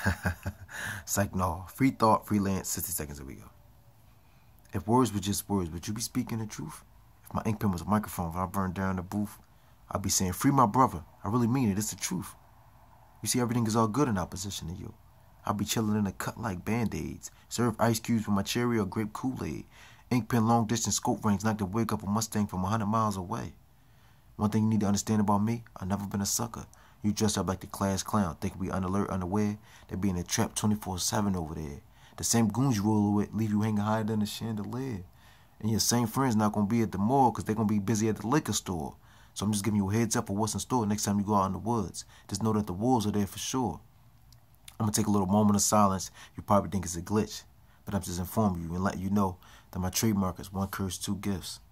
It's like, no. Free thought, freelance, 60 seconds, here we go. If words were just words, would you be speaking the truth? If my ink pen was a microphone, if I burned down the booth, I'd be saying, free my brother. I really mean it. It's the truth. You see, everything is all good in opposition to you. I'll be chilling in a cut like Band-Aids. Serve ice cubes with my cherry or grape Kool-Aid. Ink pen long distance scope range knock the wig up a Mustang from 100 miles away. One thing you need to understand about me, I've never been a sucker. You dress up like the class clown, think we unalert, unaware. They be in a trap 24/7 over there. The same goons you roll with leave you hanging higher than a chandelier. And your same friends not going to be at the mall because they're going to be busy at the liquor store. So I'm just giving you a heads up of what's in store next time you go out in the woods. Just know that the wolves are there for sure. I'm going to take a little moment of silence. You probably think it's a glitch. But I'm just informing you and letting you know that my trademark is OneCurseTwoGifts.